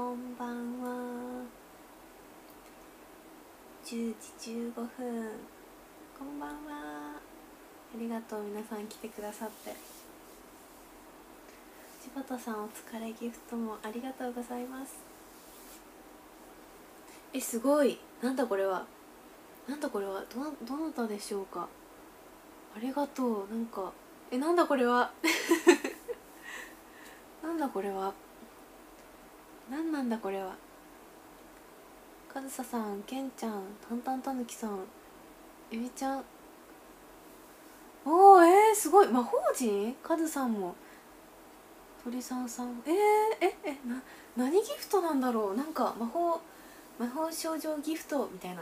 こんばんは。10時15分。こんばんは。ありがとう、皆さん来てくださって。柴田さん、お疲れ。ギフトもありがとうございます。すごい。なんだこれは。なんだこれは。どなたでしょうか。ありがとう。なんかなんだこれは。なんだこれは。なんだこれは。かずささん、けんちゃん、たんたんたぬきさん、えみちゃん。おー、すごい。魔法陣かずさんも。鳥さんさん、何ギフトなんだろう。なんか魔法少女ギフトみたいな。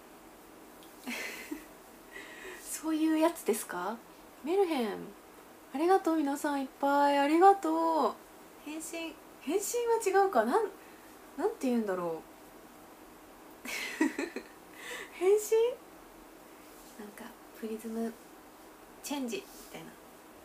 そういうやつですか。メルヘン、ありがとう。皆さんいっぱいありがとう。変身は違うか。なんて言うんだろう。変身、なんかプリズムチェンジみたいな。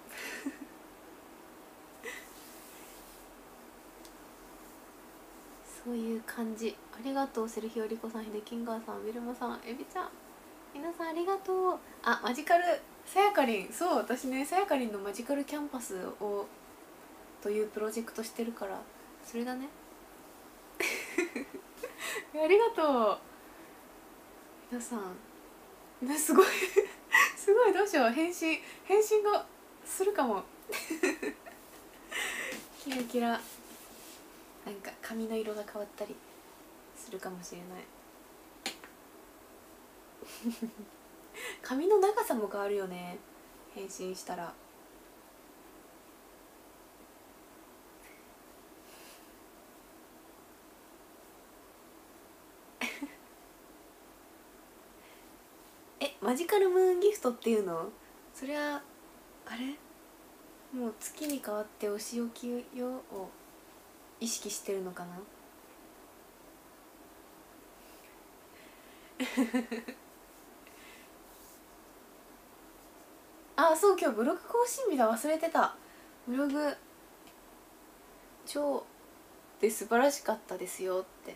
そういう感じ。ありがとう。セルヒオリコさん、ヒデキンガーさん、ウィルマさん、エビちゃん、皆さんありがとう。あ、マジカルさやかりん。そう、私ね、さやかりんのマジカルキャンパスをというプロジェクトしてるから、それだね。ありがとう皆さんね。すごいすごい。どうしよう。変身がするかも。キラキラ。なんか髪の色が変わったりするかもしれない。髪の長さも変わるよね、変身したら。マジカルムーンギフトっていうの。そりゃあれ、もう月に変わってお仕置きよを意識してるのかな。あ、そう、今日ブログ更新日だ。忘れてた。ブログ超で素晴らしかったですよって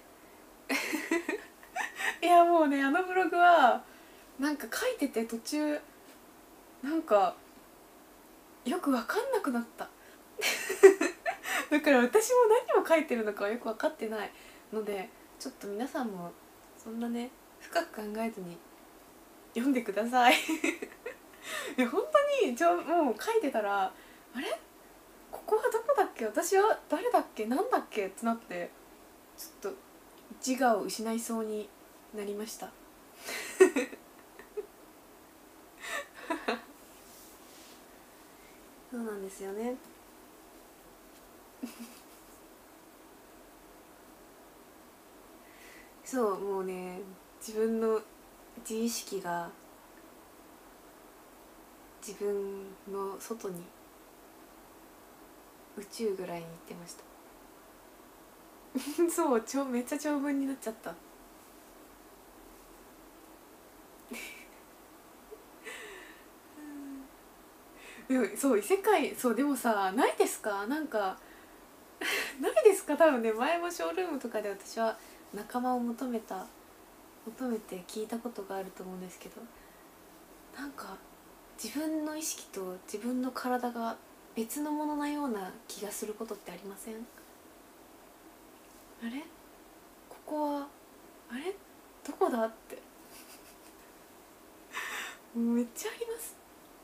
いや、もうね、あのブログはなんか書いてて途中なんかよく分かんなくなっただから私も何を書いてるのかはよく分かってないので、ちょっと皆さんもそんなね深く考えずに読んでくださいいや本当にもう書いてたら、あれここはどこだっけ、私は誰だっけ、なんだっけってなって、ちょっと自我を失いそうになりましたそうなんですよねそう、もうね、自分の自意識が自分の外に、宇宙ぐらいに行ってましたそう、めっちゃ長文になっちゃったでもそう異世界、そうでもさ、ないですか、なんかないですか。多分ね、前もショールームとかで私は仲間を求めて聞いたことがあると思うんですけど、なんか自分の意識と自分の体が別のものなような気がすることってありません？あれここは、あれどこだって、めっちゃあります。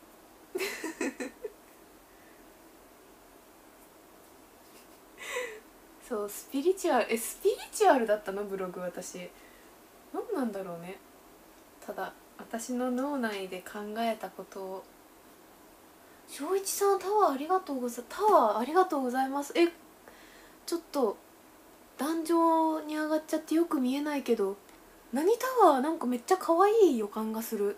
そう、スピリチュアルだったのブログ。私何なんだろうね。ただ私の脳内で考えたことを。翔一さん、タワーありがとうございます。ちょっと壇上に上がっちゃってよく見えないけど、何タワー、なんかめっちゃ可愛い予感がする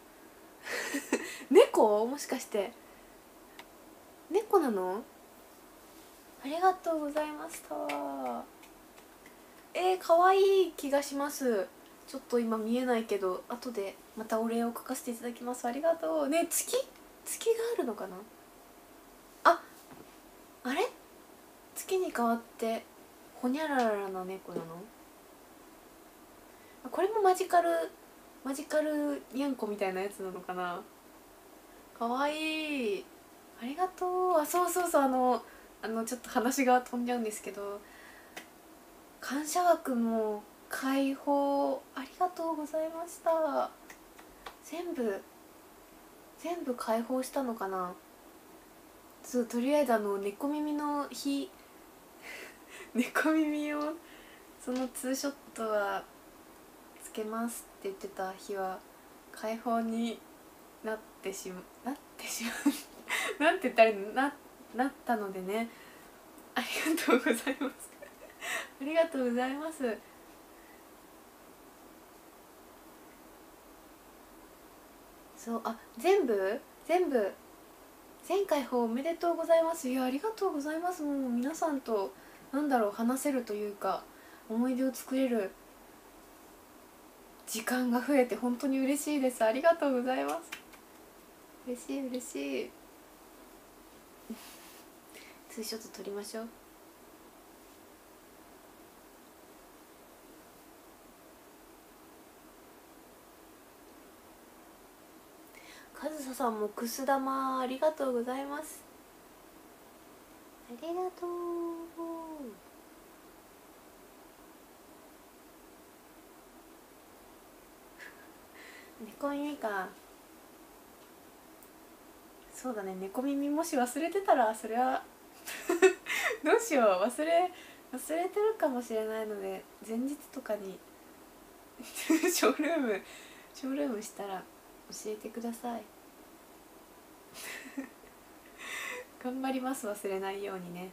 猫、もしかして猫なの。ありがとうございます。タワー、可愛い気がします。ちょっと今見えないけど、後でまたお礼を書かせていただきます。ありがとうね。月があるのかな。あれ月に変わってほにゃららな猫なの？これもマジカルにゃんこみたいなやつなのかな。かわいい、ありがとう。あ、そうそうそう、ちょっと話が飛んじゃうんですけど、感謝枠も開放ありがとうございました。全部開放したのかな。そう、とりあえず猫耳の日猫耳をそのツーショットはつけますって言ってた日は開放になってしまうなんて言ったらいいの、なったのでね、ありがとうございますありがとうございます。そう、あ、全部全開放おめでとうございます。いや、ありがとうございます。もう皆さんと話せるというか、思い出を作れる時間が増えて本当に嬉しいです。ありがとうございます。嬉しい嬉しいツーショット撮りましょう。かずささんもくす玉ありがとうございます。ありがとう。猫耳か。そうだね、猫耳もし忘れてたらそれはどうしよう、忘れてるかもしれないので、前日とかにショールームしたら教えてください頑張ります、忘れないようにね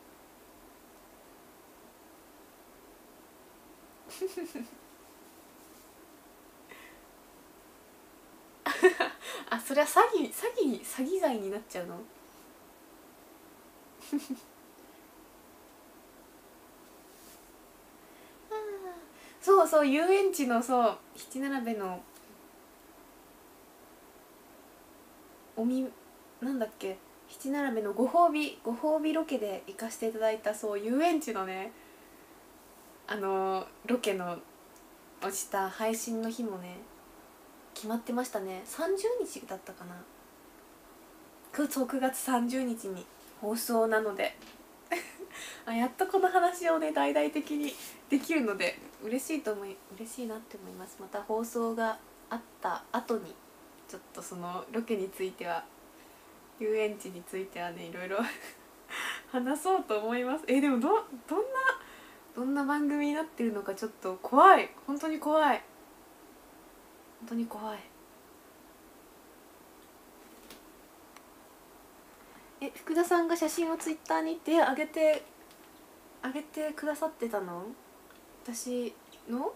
あ、それは詐欺罪になっちゃうのそうそう、遊園地の、そう七並べのなんだっけ、七並べのご褒美ロケで行かせていただいた、そう遊園地のね、ロケの落ちた配信の日もね決まってましたね。30日だったかな。そう、9月30日に放送なのであ、やっとこの話をね大々的にできるので嬉しいなって思います。また放送があった後にちょっとそのロケについては、遊園地についてはね、いろいろ話そうと思います。でもどんな番組になってるのかちょっと怖い、本当に怖い、本当に怖い。福田さんが写真をツイッターに上げてくださってたの？私の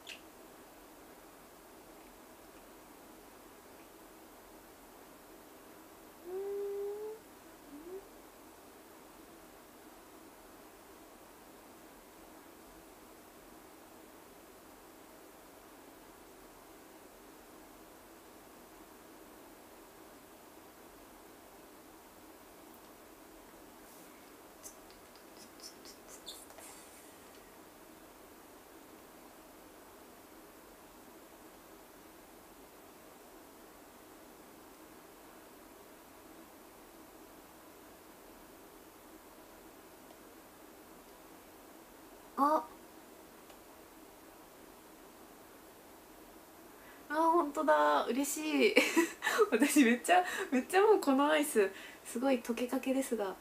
あ本当だ、嬉しい私めっちゃもうこのアイスすごい溶けかけですが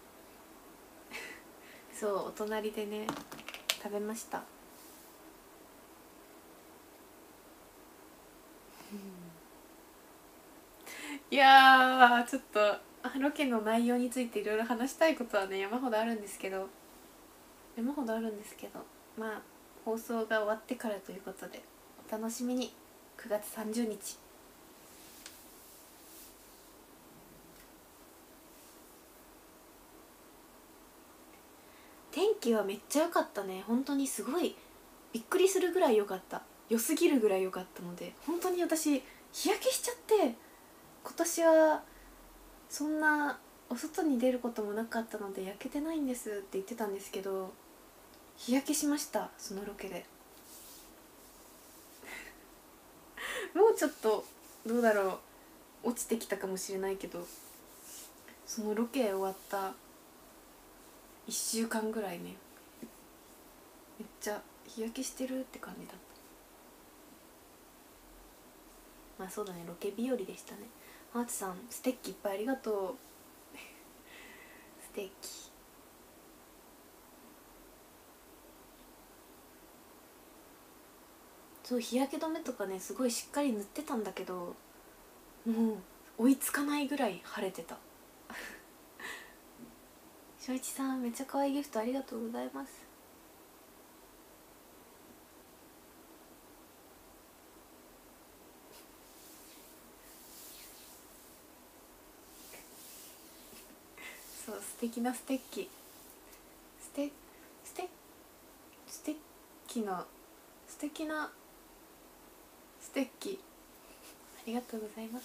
そう、お隣でね食べました。いやちょっとロケの内容についていろいろ話したいことはね山ほどあるんですけど、まあ放送が終わってからということでお楽しみに。9月30日。天気はめっちゃ良かったね。本当にすごいびっくりするぐらい良かった。良すぎるぐらい良かったので、本当に私日焼けしちゃって、今年はそんなお外に出ることもなかったので焼けてないんですって言ってたんですけど、 日焼けしました、そのロケで。もうちょっとどうだろう、落ちてきたかもしれないけど、そのロケ終わった1週間ぐらいね、めっちゃ日焼けしてるって感じだった。まあそうだね、ロケ日和でしたね。ハーツさんステッキいっぱいありがとう。ステッキ、そう日焼け止めとかねすごいしっかり塗ってたんだけど、もう追いつかないぐらい晴れてた。翔一さんめっちゃ可愛いギフトありがとうございます。そう素敵なステッキ、ステステステッキな素敵なステッキありがとうございます。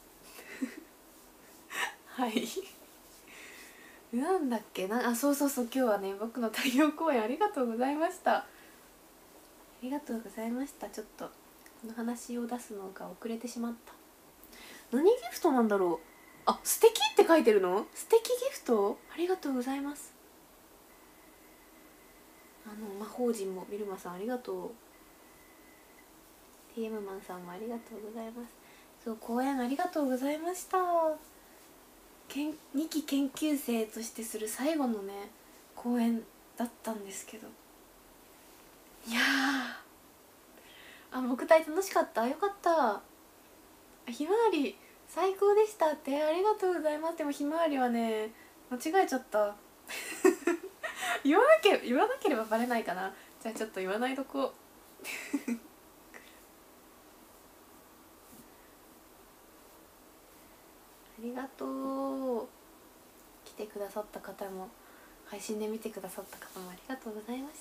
はいなんだっけなあ、そうそうそう、今日はね僕の太陽公演ありがとうございました。ありがとうございました。ちょっとこの話を出すのが遅れてしまった。何ギフトなんだろう。あ、素敵って書いてるの。素敵ギフトありがとうございます。魔法陣もビルマさんありがとう。 TM マンさんもありがとうございます。そう講演ありがとうございました。2期研究生としてする最後のね講演だったんですけど、いやー、木体楽しかった。よかった。ひまわり最高でしたってありがとうございます。でもひまわりはね間違えちゃった言わなければバレないかな。じゃあちょっと言わないとこありがとう。来てくださった方も配信で見てくださった方もありがとうございました。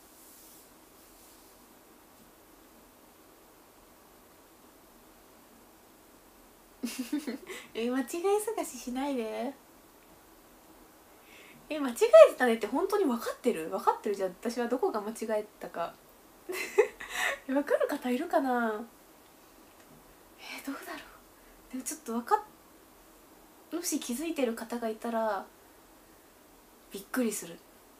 間違い探ししないで。間違えてたねって本当に分かってるじゃあ私はどこが間違えたか分かる方いるかな。どうだろう。でもちょっともし気づいてる方がいたらびっくりする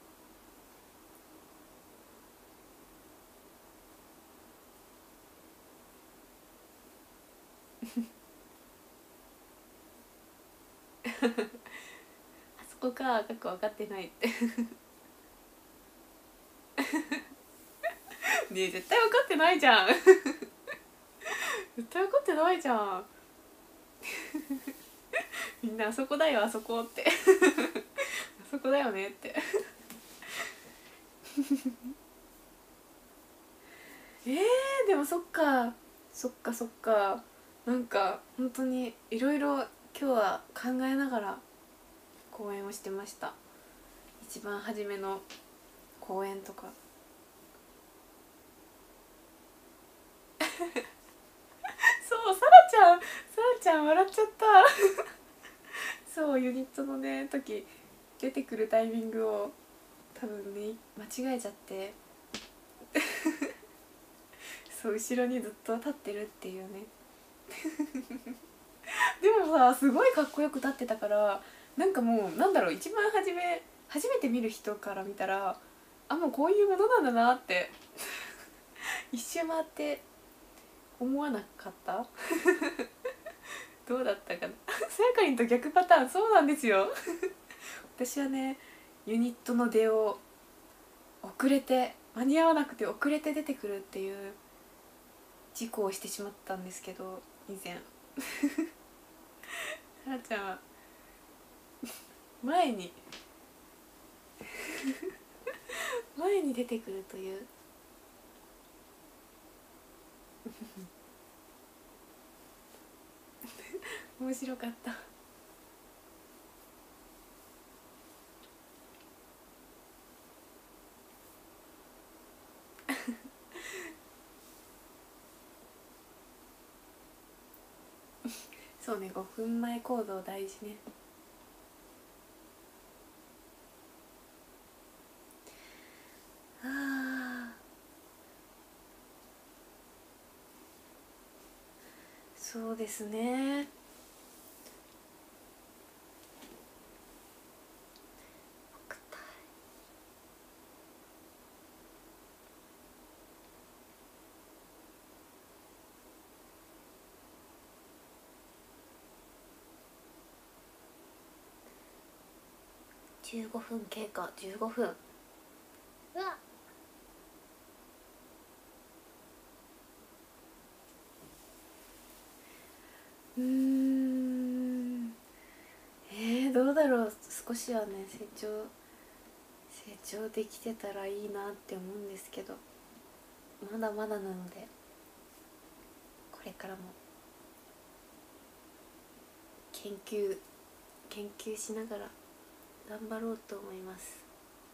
あそこか分かってないってねえ絶対分かってないじゃん絶対分かってないじゃんみんなあそこだよあそこってあそこだよねってでもそっかなんか本当にいろいろ今日は考えながら講演をしてました。一番初めの講演とかそうさらちゃん笑っちゃったそうユニットのね時出てくるタイミングを多分ね間違えちゃってそう後ろにずっと立ってるっていうねでもさすごいかっこよく立ってたから、なんかもうなんだろう、一番初めて見る人から見たらもうこういうものなんだなって一周回って思わなかったどうだったかなさやかりんと逆パターン。そうなんですよ私はねユニットの出を遅れて間に合わなくて遅れて出てくるっていう事故をしてしまったんですけど、以前はらちゃんは前に前に出てくるという面白かったそうね、5分前行動大事ね。 そうですね。15分経過。15分。うわどうだろう。少しはね成長できてたらいいなって思うんですけど、まだまだなので、これからも研究しながら頑張ろうと思います。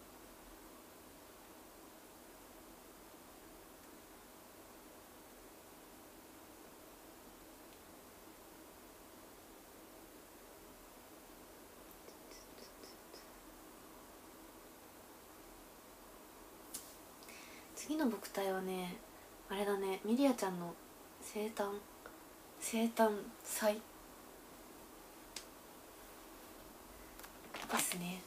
次の僕体はね、あれだね、ミリアちゃんの生誕祭ですね。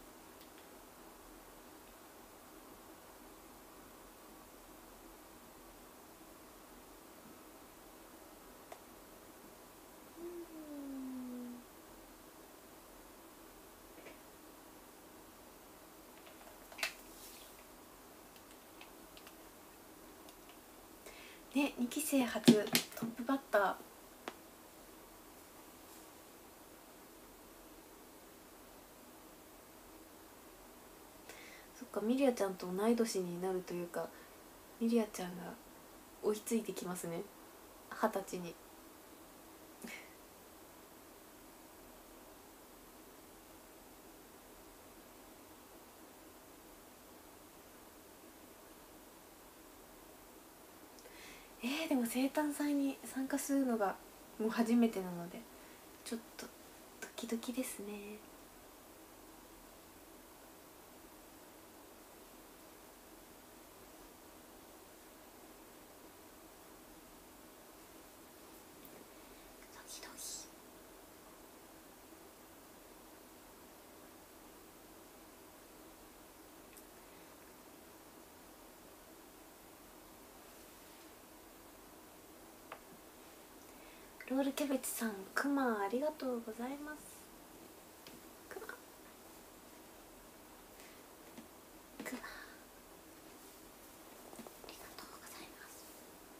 ね、2期生初トップバッター。そっか、ミリアちゃんと同い年になるというか、ミリアちゃんが追いついてきますね、20歳に。でも生誕祭に参加するのがもう初めてなので、ちょっとドキドキですね。ドキドキ。ロールキャベツさん、クマありがとうございます。クマクマありがとうございます。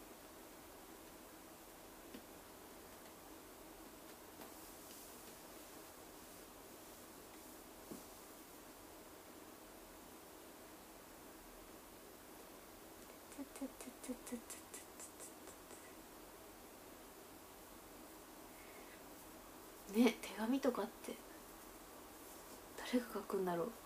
ね、手紙とかって誰が書くんだろう。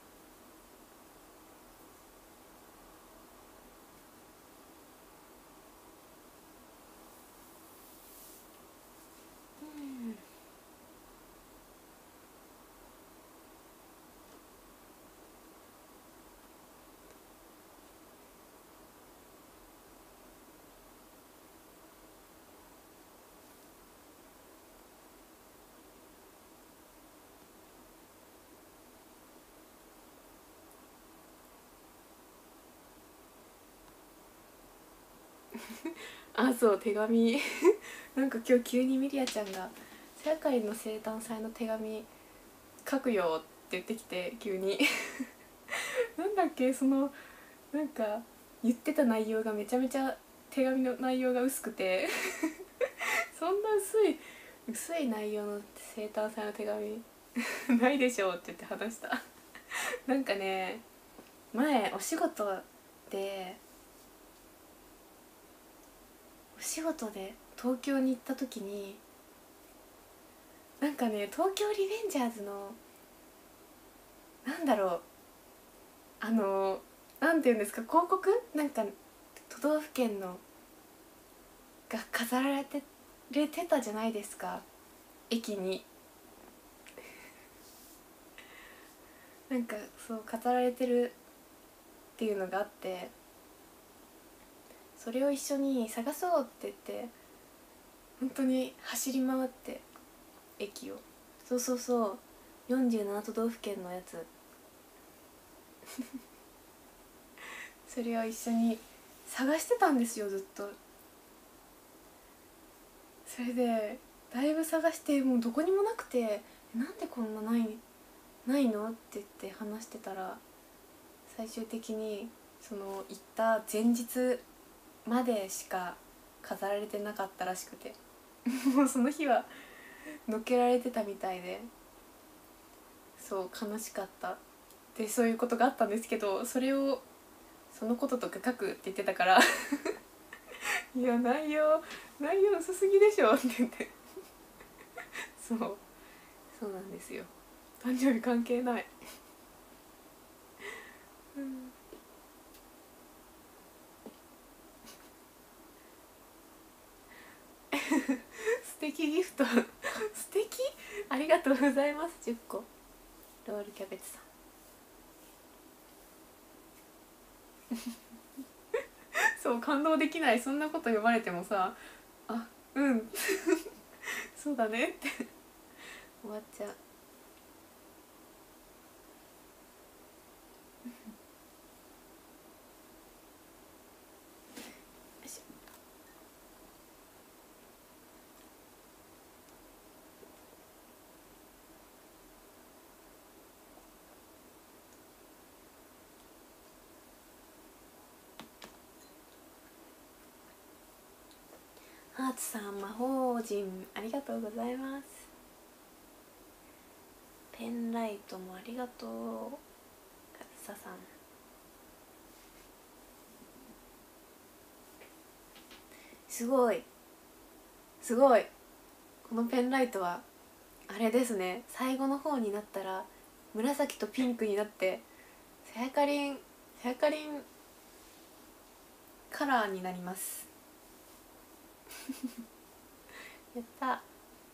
あ、そう、手紙なんか今日急にミリアちゃんが世界の生誕祭の手紙書くよって言ってきて、急になんだっけ、なんか言ってた内容がめちゃめちゃ手紙の内容が薄くてそんな薄い内容の生誕祭の手紙ないでしょって言って話したなんかね、前お仕事で東京に行った時に、なんかね、東京リベンジャーズのなんだろう、なんていうんですか、広告なんか都道府県のが飾られてたじゃないですか、駅に。なんかそう飾られてるっていうのがあって、それを一緒に探そうって言って本当に走り回って駅を、そうそうそう、47都道府県のやつそれを一緒に探してたんですよ、ずっと。それでだいぶ探して、もうどこにもなくて、なんでこんなないのって言って話してたら、最終的にその行った前日までしか飾られてなかったらしくてもうその日はのけられてたみたいで、そう悲しかったで、そういうことがあったんですけど、そのこととか書くって言ってたからいや内容薄すぎでしょって言ってそうなんですよ、誕生日関係ないうん素敵ギフト素敵、ありがとうございます。10個ロールキャベツさんそう感動できない、そんなこと読まれてもさ、あうんそうだねって終わっちゃう。ハーツさん、魔法陣ありがとうございます。ペンライトもありがとう、かずささん。すごいすごい、このペンライトはあれですね、最後の方になったら紫とピンクになってさやかりんカラーになりますやった。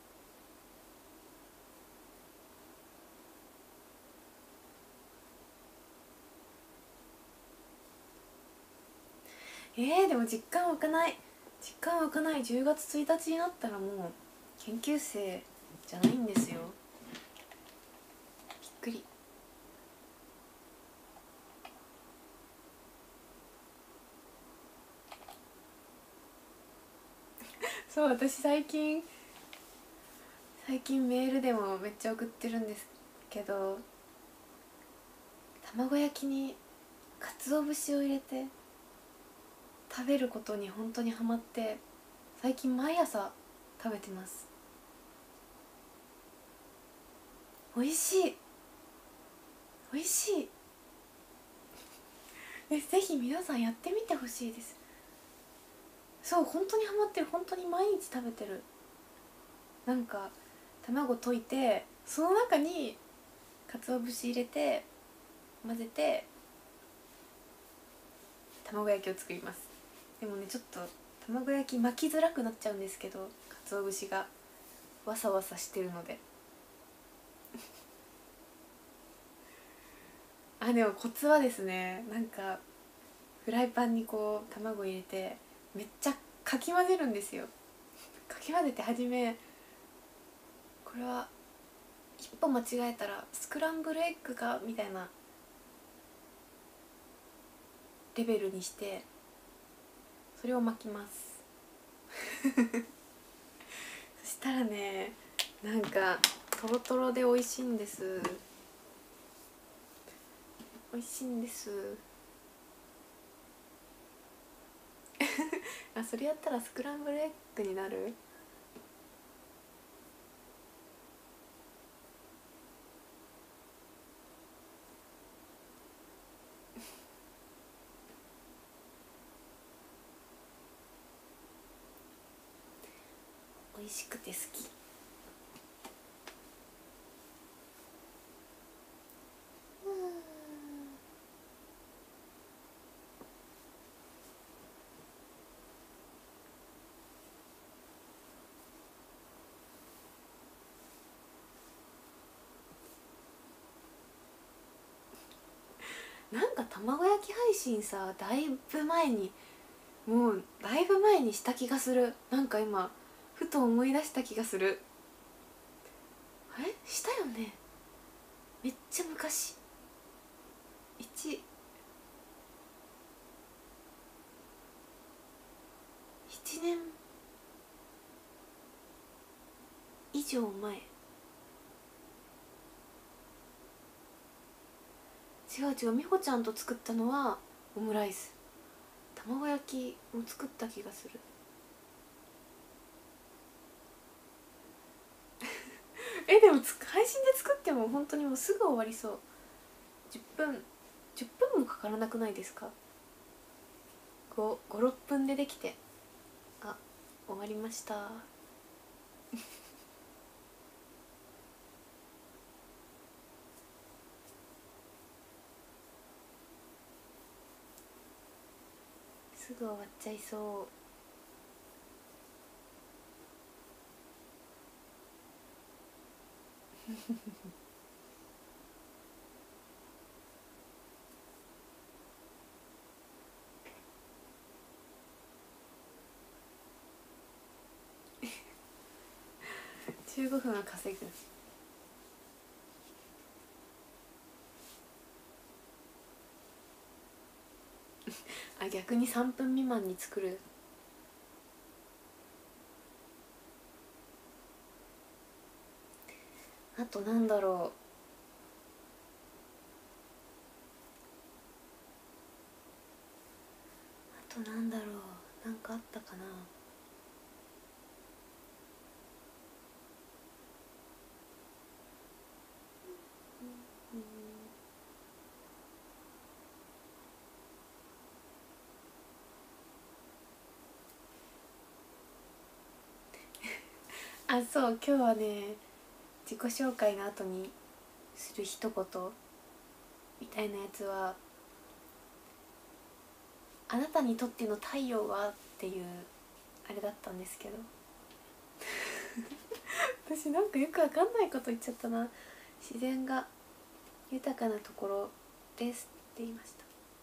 でも実感湧かない、10月1日になったらもう研究生じゃないんですよ、びっくり。そう、私最近メールでもめっちゃ送ってるんですけど、卵焼きに鰹節を入れて食べることに本当にハマって、最近毎朝食べてます。美味しい美味しいぜひ皆さんやってみてほしいです。そう、本当にハマってる、本当に毎日食べてる。なんか卵溶いて、その中に鰹節入れて混ぜて卵焼きを作ります。でもね、ちょっと卵焼き巻きづらくなっちゃうんですけど、鰹節がわさわさしてるのででもコツはですね、なんかフライパンにこう卵入れてめっちゃかき混ぜるんですよ。かき混ぜて、初めこれは一歩間違えたらスクランブルエッグかみたいなレベルにして、それを巻きますそしたらね、なんかトロトロで美味しいんです。美味しいんですそれやったらスクランブルエッグになる。美味しくて好き。なんか卵焼き配信さ、だいぶ前にした気がする。なんか今ふと思い出した気がする。したよね、めっちゃ昔。1 1年以上前。違う違う、美穂ちゃんと作ったのはオムライス。卵焼きを作った気がする。でも配信で作っても本当にもうすぐ終わりそう。10分もかからなくないですか。56分でできて、終わりました。すぐ終わっちゃいそう。15分は稼ぐ。逆に3分未満に作る。あとなんだろう、なんかあったかな。そう、今日はね、自己紹介の後にする一言みたいなやつは、あなたにとっての太陽はっていうあれだったんですけど私なんかよくわかんないこと言っちゃったな。自然が豊かなところですって言いました。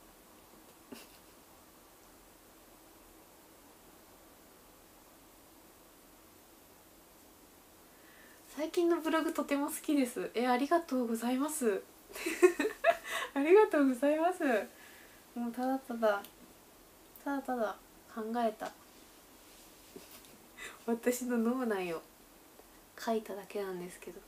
最近のブログとても好きです。ありがとうございますありがとうございます。もうただ考えた私の脳内を書いただけなんですけど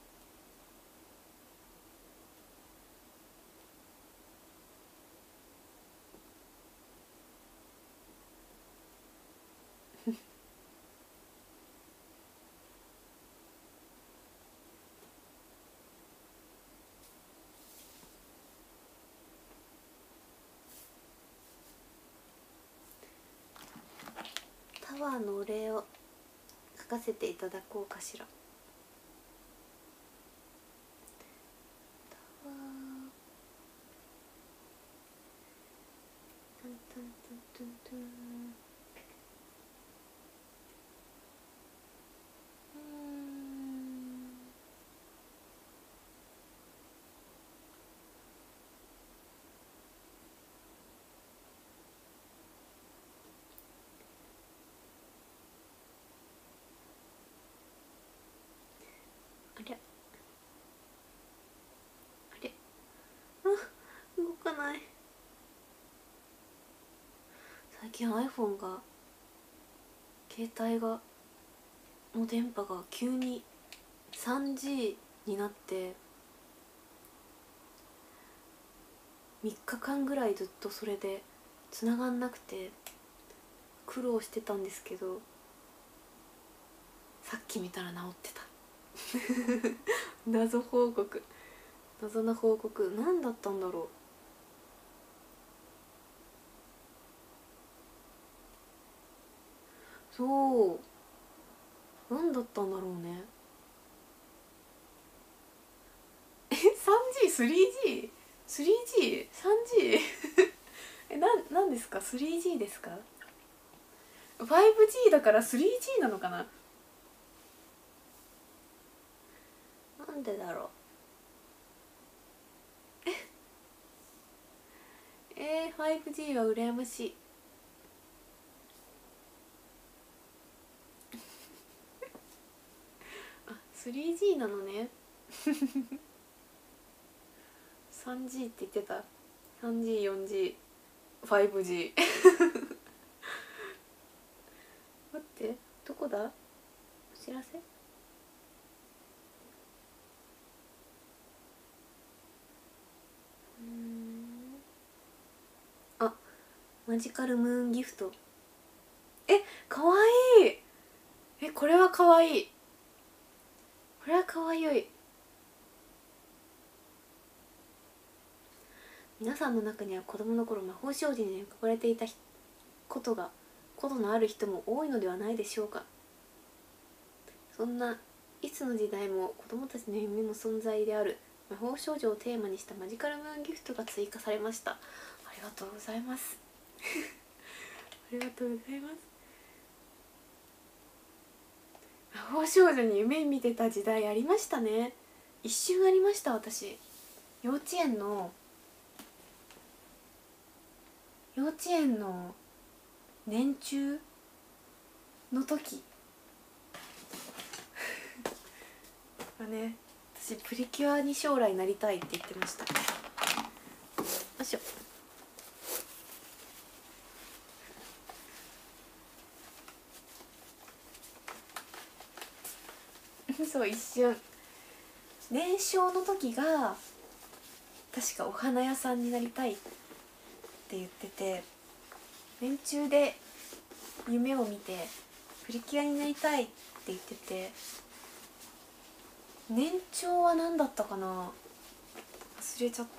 タワーのお礼を書かせていただこうかしら。タワータンタンタンタンタン。あれ動かない。最近 iPhone が携帯がの電波が急に 3G になって3日間ぐらいずっとそれで繋がんなくて苦労してたんですけど、さっき見たら治ってた謎な報告、何だったんだろう。そう何だったんだろうね。3G、3G、3G、3G なんですか？ 3G ですか？ 5G だから 3G なのかな。なんでだろう。5G は羨ましい 3G なのね。3G って言ってた。 3G、4G、5G 待って、どこだ、お知らせ。あ、マジカルムーンギフト。え、かわいい。え、これはかわいい。これはかわいい。皆さんの中には子供の頃魔法少女に憧れていたことのある人も多いのではないでしょうか。そんないつの時代も子供たちの夢の存在である魔法少女をテーマにしたマジカルムーンギフトが追加されました。ありがとうございますありがとうございます。魔法少女に夢見てた時代ありましたね。一瞬ありました。私幼稚園の年中の時はね、私プリキュアに将来なりたいって言ってました。よいしょ。そう一瞬年少の時が確かお花屋さんになりたいって言ってて、年中で夢を見てプリキュアになりたいって言ってて、年長は何だったかな、忘れちゃった。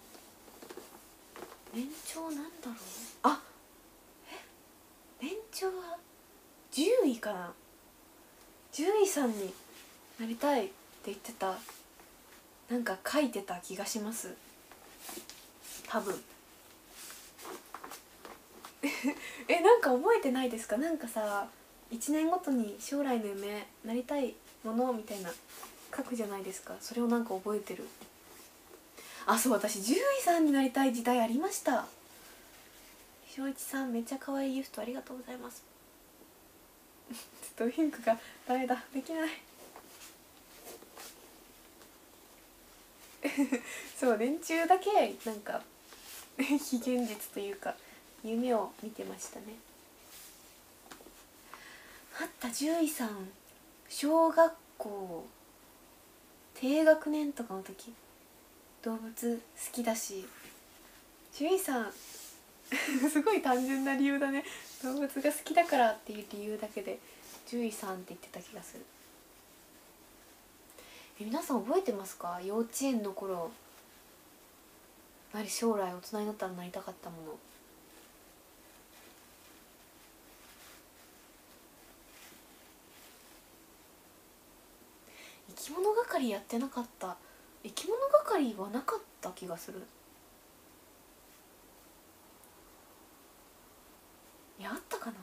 年長なんだろう。あ、年長は獣医かな。獣医さんになりたいって言ってた。なんか書いてた気がします、多分なんか覚えてないですか。なんかさ、1年ごとに将来の夢なりたいものみたいな書くじゃないですか。それをなんか覚えてる。あ、そう、私獣医さんになりたい時代ありました。翔一さんめっちゃ可愛いギフトありがとうございますちょっとウィンクがダメだ、できないそう、年中だけなんか非現実というか夢を見てましたね。あった、獣医さん、小学校低学年とかの時動物好きだし、獣医さんすごい単純な理由だね。動物が好きだからっていう理由だけで獣医さんって言ってた気がする。皆さん覚えてますか。幼稚園の頃将来大人になったらなりたかったもの。生き物係やってなかった。生き物係はなかった気がする。いや、あったかな。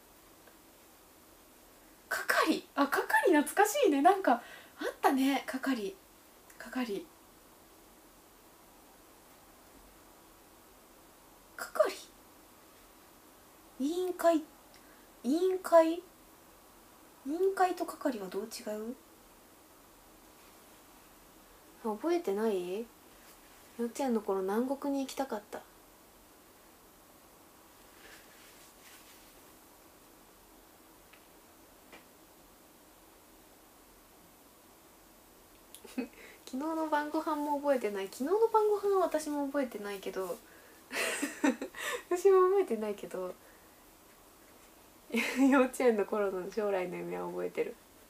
係、あ、係懐かしいね。なんかあったね、係。委員会と係はどう違う。覚えてない。幼稚園の頃南国に行きたかった昨日の晩ご飯も覚えてない。昨日の晩ご飯は私も覚えてないけど私も覚えてないけど幼稚園の頃の将来の夢は覚えてる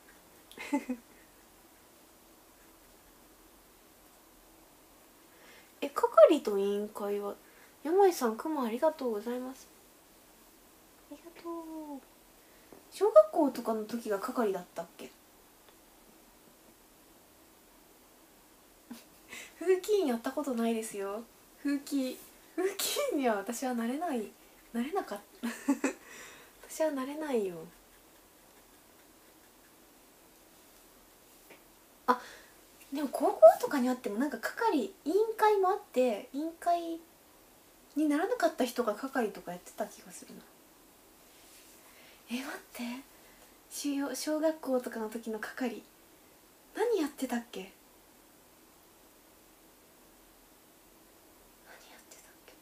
係と委員会は、山井さん、くもありがとうございます。ありがとう。小学校とかの時が係だったっけ。風紀委員やったことないですよ。風紀委員には私はなれなかった私はなれないよ。あ、でも高校とかにあってもなんか委員会もあって、委員会にならなかった人が係とかやってた気がするな。待って、小学校とかの時の係ってたっけ、何やってたっけ、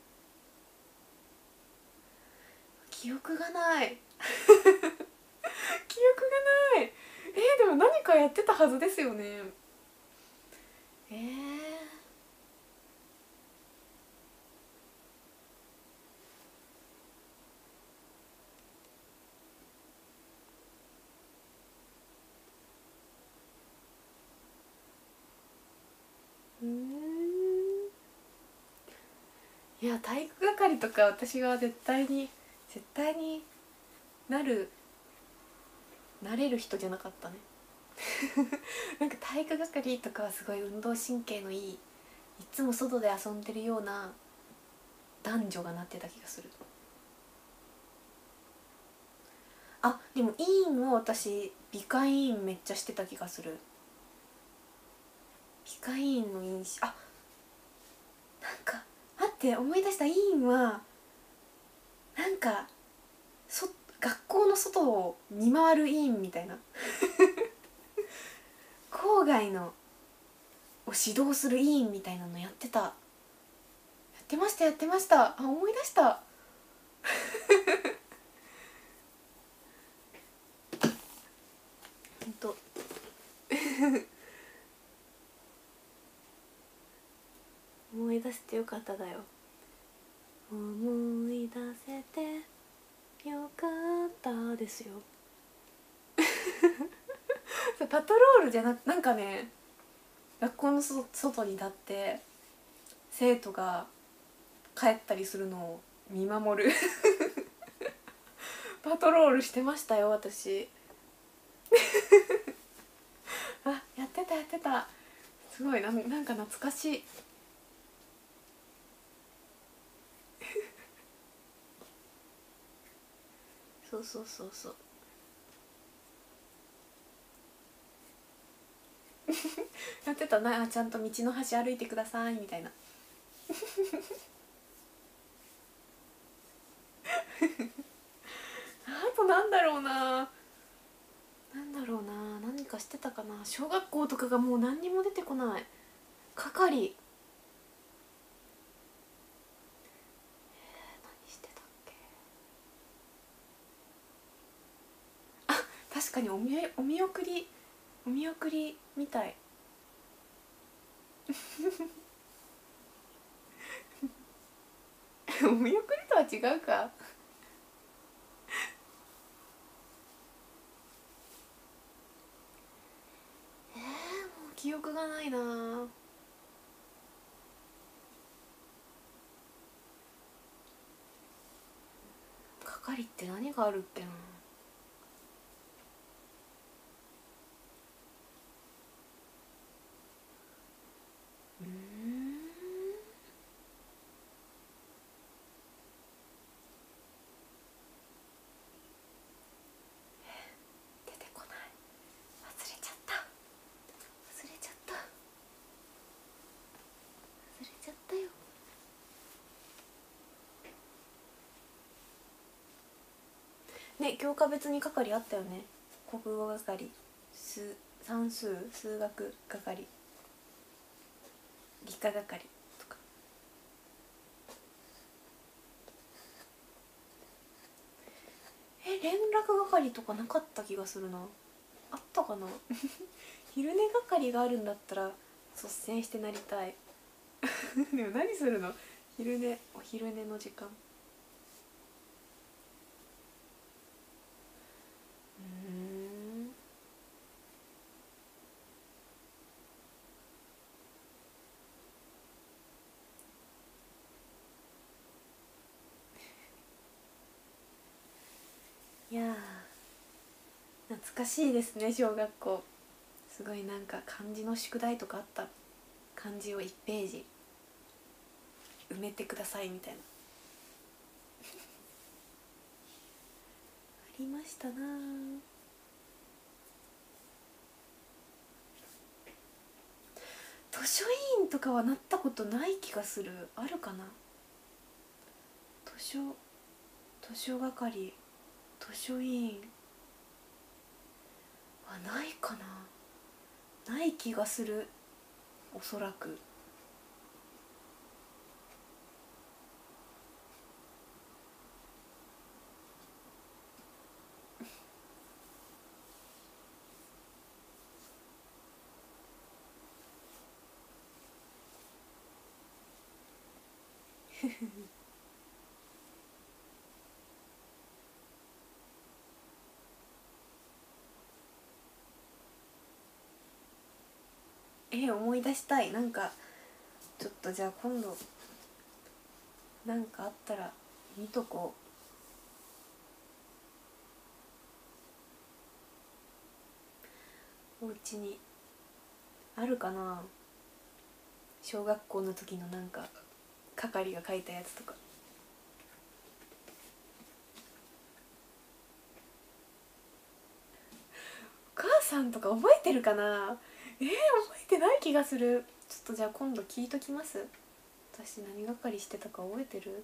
記憶がない記憶がない。でも何かやってたはずですよね。いや、体育係とか私は絶対になるなれる人じゃなかったねなんか体育係とかはすごい運動神経のいい、いつも外で遊んでるような男女がなってた気がする。あ、でも委員を私理科委員めっちゃしてた気がする。理科委員の委員なんか待って、思い出した。委員はなんか学校の外を見回る委員みたいな校外のを指導する委員みたいなのやってました。あ、思い出したほんと思い出してよかっただよ。思い出せてよかったですよパトロールじゃなんかね、学校の外に立って生徒が帰ったりするのを見守るパトロールしてましたよ私あ、やってた。すごいなんか懐かしいそうやってたな。ちゃんと道の端歩いてくださいみたいなあとなんだろうな、何かしてたかな。小学校とかがもう何にも出てこない。係何してたっけ。あ、確かにお見送りみたいお見送りとは違うかもう記憶がないな。係って何があるっけな。出てこない。忘れちゃったよ。ね、教科別に係あったよね。国語係、算数、数学係、理科係とか。連絡係とかなかった気がするな。あったかな昼寝係があるんだったら率先してなりたいでも何するの、お昼寝の時間。いや懐かしいですね。小学校すごいなんか漢字の宿題とかあった。漢字を1ページ埋めてくださいみたいなありましたな。図書委員とかはなったことない気がする。あるかな。図書係、図書委員はないかな。 ない気がする、おそらく。思い出したい。なんかちょっとじゃあ今度なんかあったら見とこう。お家にあるかな、小学校の時のなんか係が書いたやつとか。お母さんとか覚えてるかな。覚えてない気がする。ちょっとじゃあ今度聞いときます。私何係してたか覚えてるって。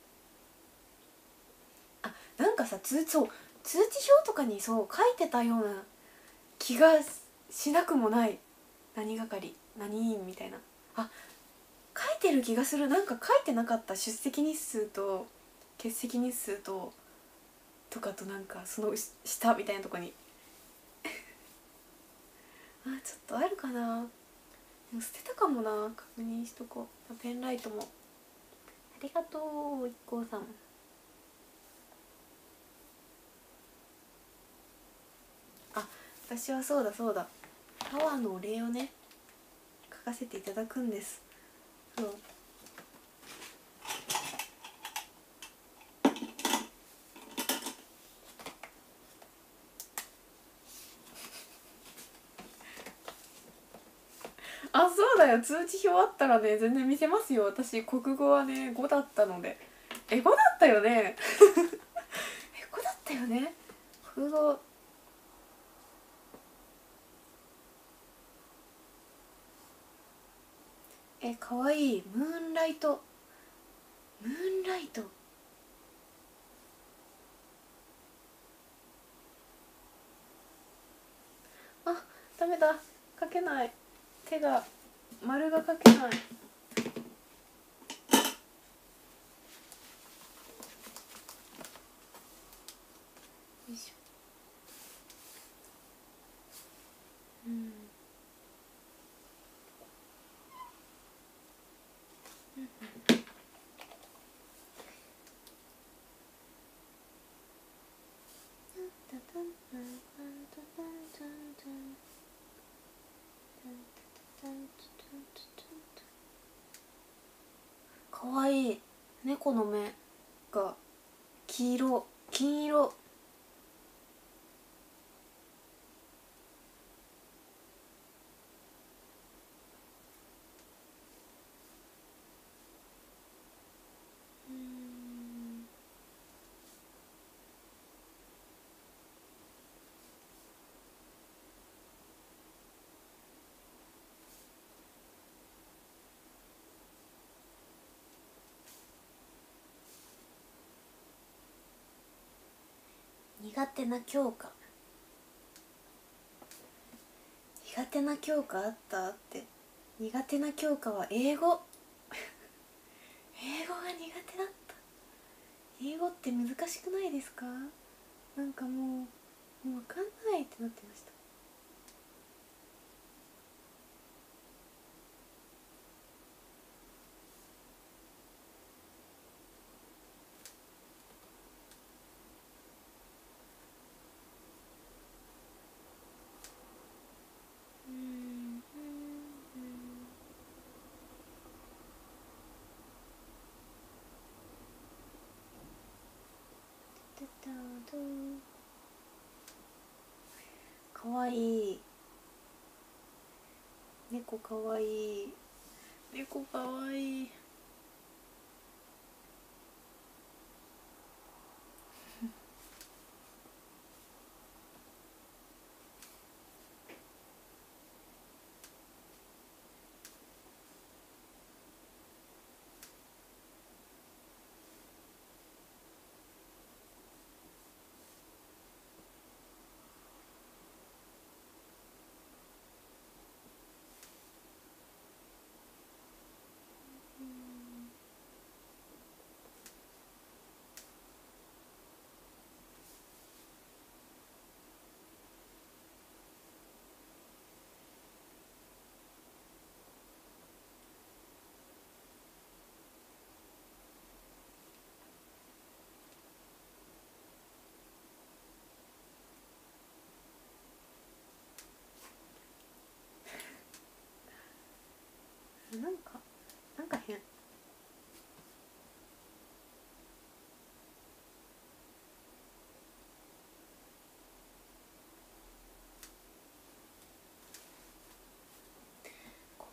なんかさ、そう通知表とかにそう書いてたような気がしなくもない。何係何員みたいな、書いてる気がする。なんか書いてなかった？出席日数と欠席日数とかと、なんかその下みたいなとこにちょっとあるかな。でも捨てたかもな。確認しとこう。ペンライトもありがとう、IKKOさん。私はそうだタワーのお礼をね書かせていただくんです。そうそうだよ、通知表あったらね全然見せますよ。私国語はね5だったので。5だったよね5だったよね、国語。かわいい。ムーンライト。ダメだ、書けない。手が丸が書けない。よいしょ。かわいい。猫の目が金色。苦手な教科あったって。苦手な教科は英語英語が苦手だった。英語って難しくないですか？なんかもう分かんないってなってました。かわいい。猫かわいい。猫かわいい。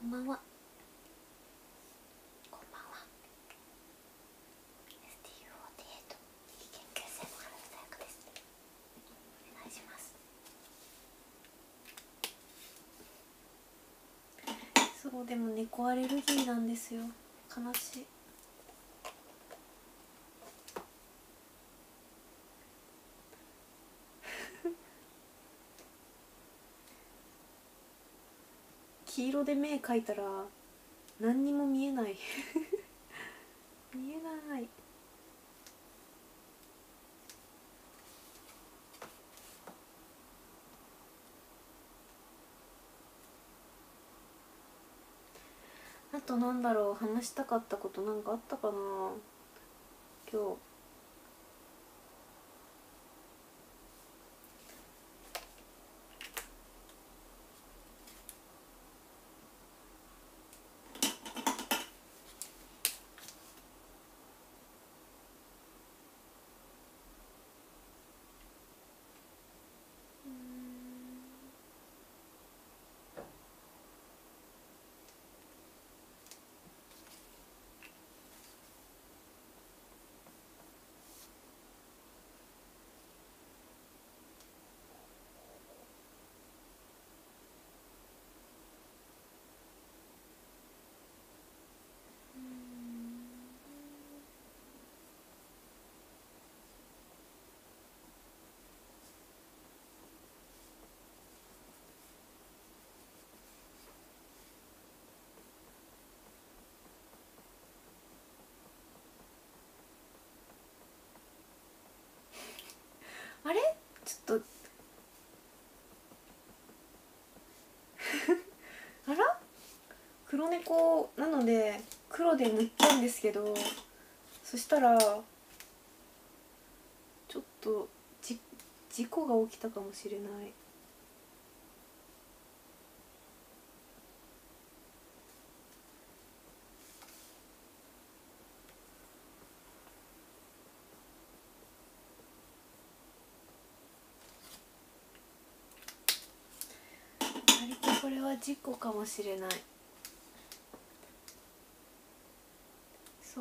こんばんは。こんばんは。STU48 研究生の原田彩香です。お願いします。そう、でも猫アレルギーなんですよ。悲しい。黄色で目描いたら何にも見えない見えない。あとなんだろう、話したかったことなんかあったかな今日。あれちょっとあら黒猫なので黒で塗ったんですけど、そしたらちょっと事故が起きたかもしれない。割とこれは事故かもしれない。そう。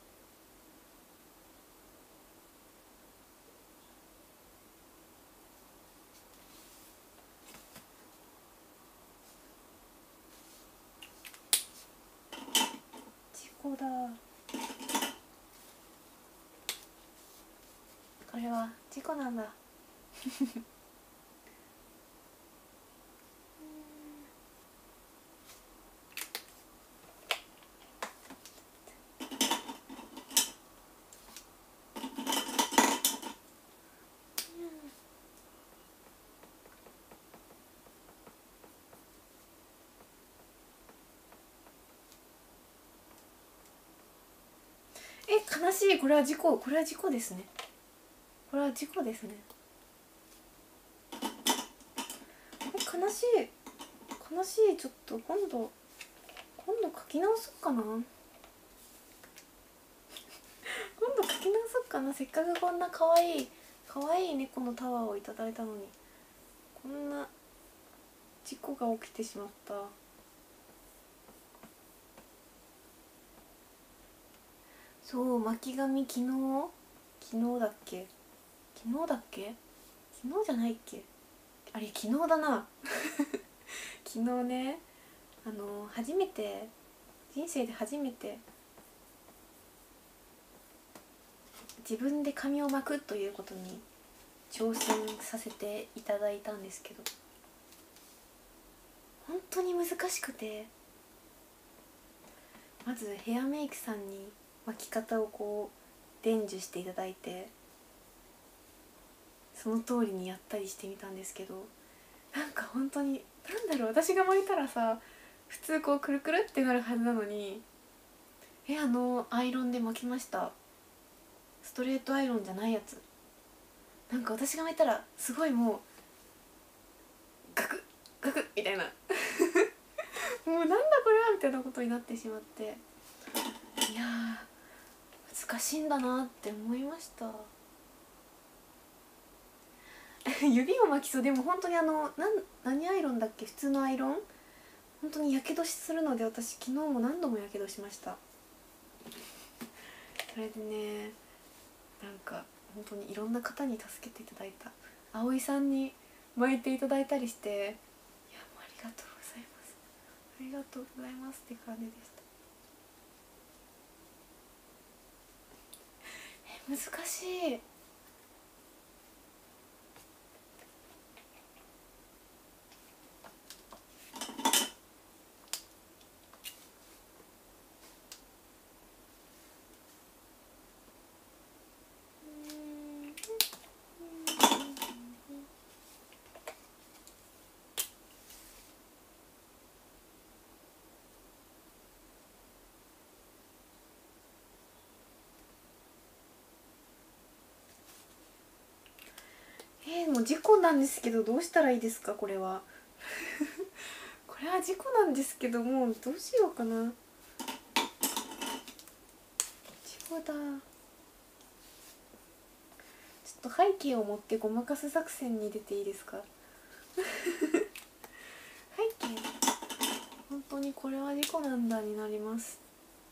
事故だ。これは事故なんだ。悲しい。これは事故。これは事故ですね。これは事故ですね。悲しい。悲しい。ちょっと今度書き直そうかな。今度書き直そうかな。せっかくこんな可愛い猫のタワーをいただいたのに、こんな事故が起きてしまった。そう、巻き髪昨日だっけ昨日じゃないっけ、あれ昨日だな昨日ね、人生で初めて自分で髪を巻くということに挑戦させていただいたんですけど、本当に難しくて、まずヘアメイクさんに巻き方をこう伝授していただいて、その通りにやったりしてみたんですけど、なんか本当になんだろう、私が巻いたらさ普通こうくるくるってなるはずなのに、アイロンで巻きました。ストレートアイロンじゃないやつ。なんか私が巻いたらすごいもうガクッガクッみたいなもうなんだこれはみたいなことになってしまって、いやー難しいんだなって思いました指を巻きそう。でも本当に何アイロンだっけ、普通のアイロン本当にやけどするので、私昨日も何度もやけどしました。それでね、なんか本当にいろんな方に助けていただいた。葵さんに巻いていただいたりして、いやもうありがとうございます、ありがとうございますって感じでした。難しい。もう事故なんですけど、どうしたらいいですかこれは。これは事故なんですけど、もうどうしようかな。事故だ。ちょっと背景を持ってごまかす作戦に出ていいですか。背景、本当にこれは事故なんだになります。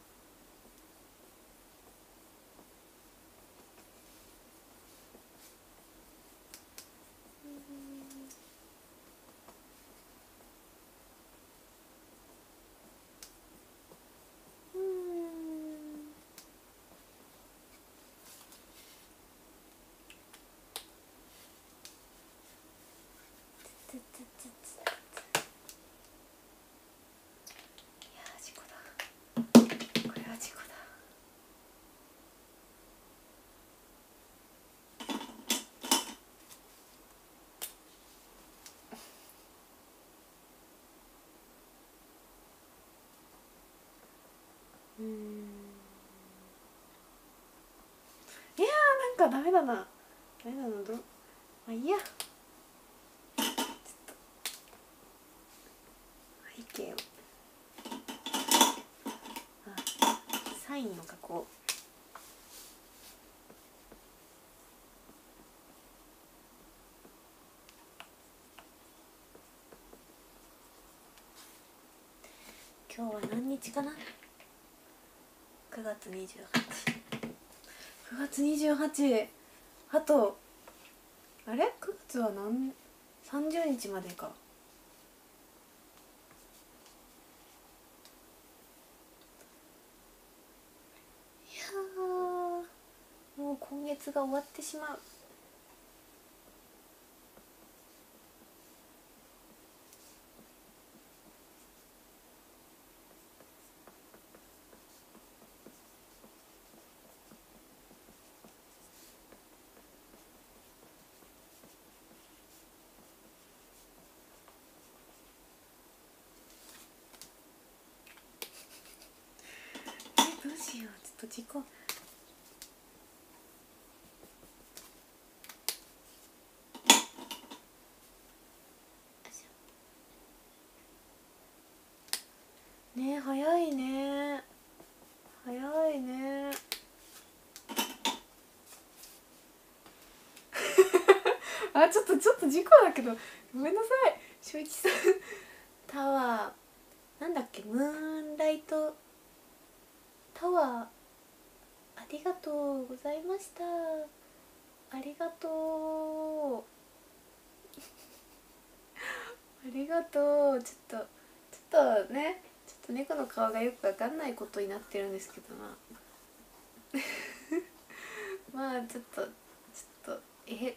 いやー、なんかダメだな、ダメだな、まあいいや。ちょっと背景を、サインを書こう。今日は何日かな。9月28、9月28、あとあれ9月は30日までか。いやー、もう今月が終わってしまう。どうしよう、ちょっと事故。ねえ、早いね、早いね。あ、ちょっと事故だけどごめんなさい、翔一さん。タワーなんだっけ、ムーンライトタワー、ありがとうございました、ありがとう。ありがとう。ちょっとね、ちょっと猫の顔がよくわかんないことになってるんですけど、まあちょっとえ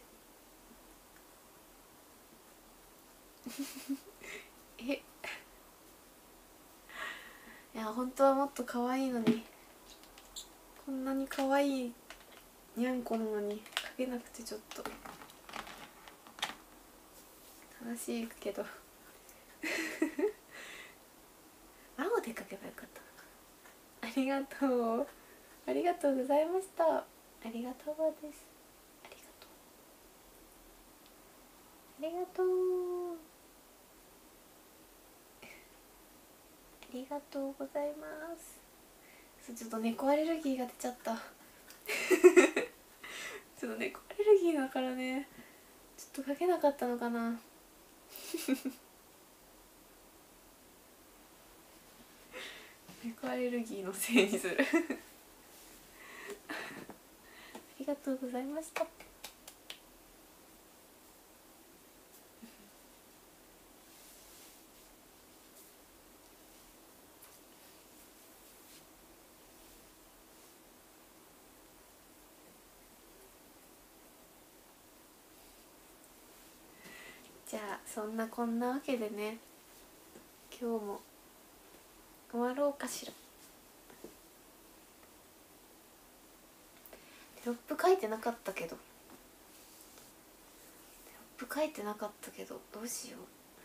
いや本当はもっと可愛いのに、こんなに可愛いにゃんこなのに描けなくて、ちょっと悲しいけど青で描けばよかったのかな。ありがとう、ありがとうございました。ありがとうです、ありがとう、ありがとう、ありがとうございます。ちょっと猫アレルギーが出ちゃったちょっと猫アレルギーだからね、ちょっと描けなかったのかなクアレルギーのせいにするありがとうございました。じゃあそんなこんなわけでね、今日も終わろうかしら。テロップ書いてなかったけどどうしよう。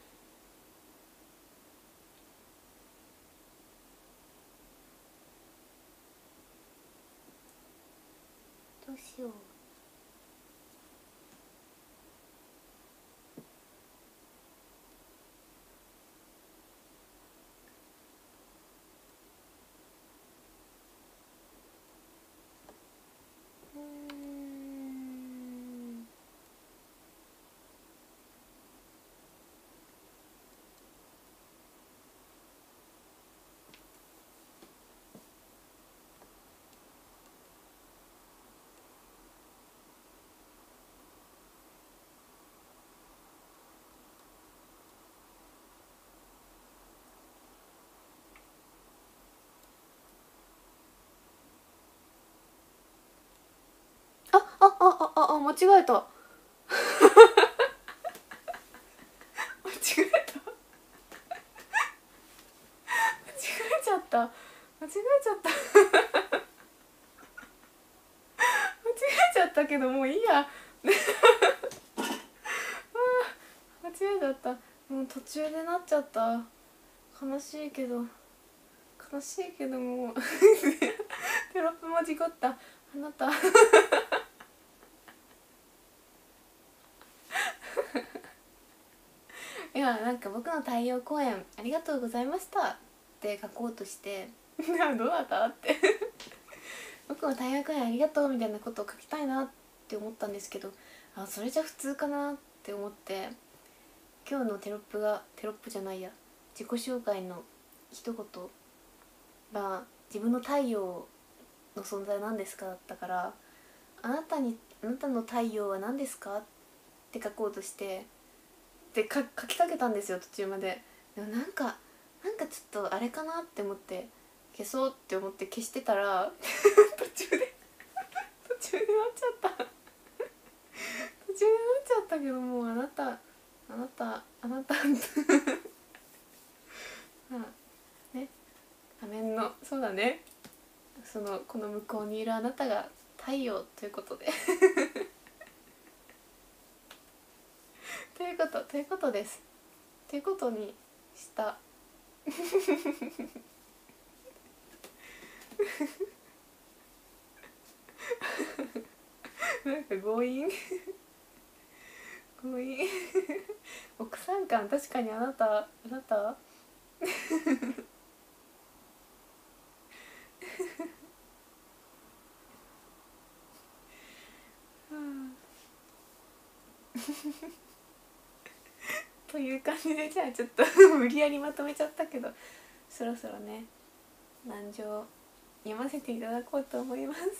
どうしよう。間違えた間違えちゃった間違えちゃったけどもういいや間違えちゃった。もう途中でなっちゃった。悲しいけどもうテロップ間違った。あなたいやなんか僕の太陽公演ありがとうございましたって書こうとしてどうだったって僕の太陽公演ありがとうみたいなことを書きたいなって思ったんですけど、それじゃ普通かなって思って、今日のテロップじゃないや、自己紹介の一言が自分の太陽の存在は何ですかだったから、あなたの太陽は何ですかって書こうとしてで書きかけたんですよ、途中まで。でもなんかちょっとあれかなって思って消そうって思って消してたら途中で終わっちゃった途中で終わっちゃったけど、もうあなたまあね、仮面のそうだね、この向こうにいるあなたが太陽ということでということです。ということにしたなんか強引奥さん感、確かにあなたという感じで、じゃあちょっと無理やりまとめちゃったけど、そろそろね難情読ませていただこうと思います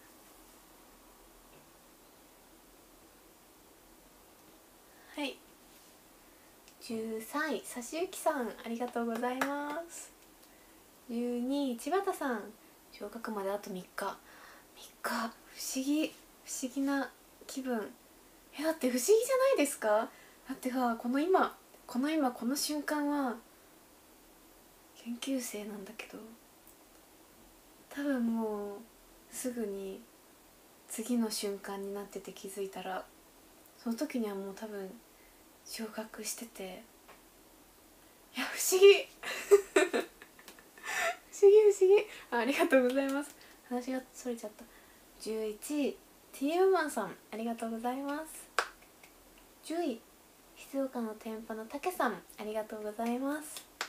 はい、13位さしゆきさんありがとうございます。12位千葉田さん、昇格まであと3日不思議な気分。だって不思議じゃないですか。だってこの今この瞬間は研究生なんだけど、多分もうすぐに次の瞬間になってて、気づいたらその時にはもう多分昇格してて、いや不思議ありがとうございます。話がそれちゃった。11位 TM マンさんありがとうございます。10位静岡の天パのたけさんありがとうございます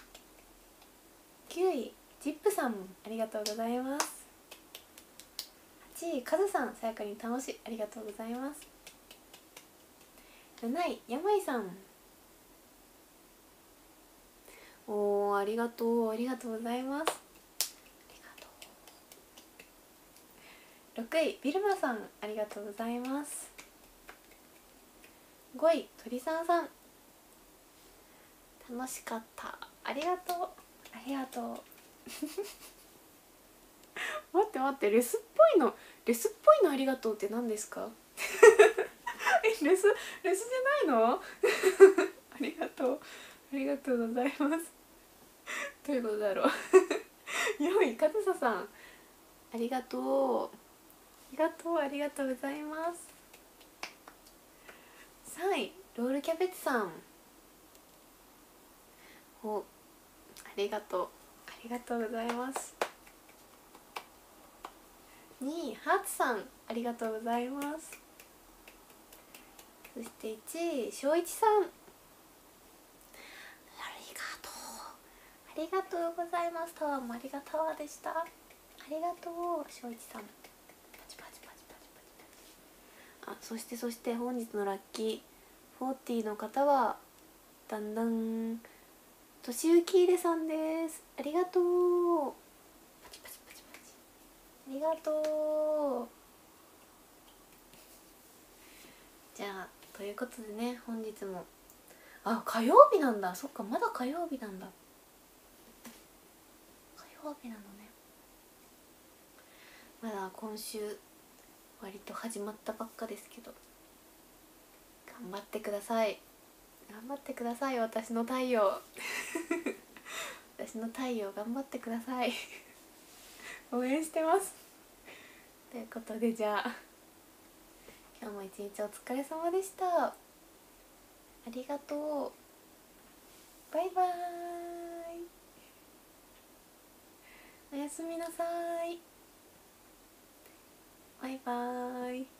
。9位ジップさんありがとうございます。8位カズさん、さやかに楽しいありがとうございます。7位やまいさん、ありがとうございます。 6位ビルマさん、ありがとうございます。5位鳥さんさん、楽しかった、ありがとうありがとう待って待って、レスっぽいのありがとうって何ですかレスじゃないのありがとうありがとうございます。どういうことだろう4位かずささん、ありがとうありがとうございます。3位ロールキャベツさん、お、ありがとうございます。2位ハーツさん、ありがとうございます。そして1位しょういちさん、ありがとうございます。タワーもありがたわでした。ありがとうしょういちさん。パチパチパチパチパチパチ。あ、そして本日のラッキー40の方はだんだんとしゆきいれさんです。ありがとう。パチパチパチパチ。ありがとう。じゃあということでね、本日も火曜日なんだ。そっか、まだ火曜日なんだ。火曜日なのね。まだ今週割と始まったばっかですけど、頑張ってください。私の太陽私の太陽頑張ってください応援してますということで、じゃあ今日も一日お疲れ様でした。ありがとう。バイバーイ。おやすみなさい。バイバーイ。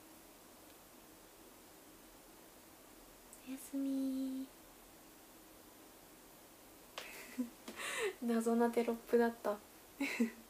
おやすみ謎なテロップだった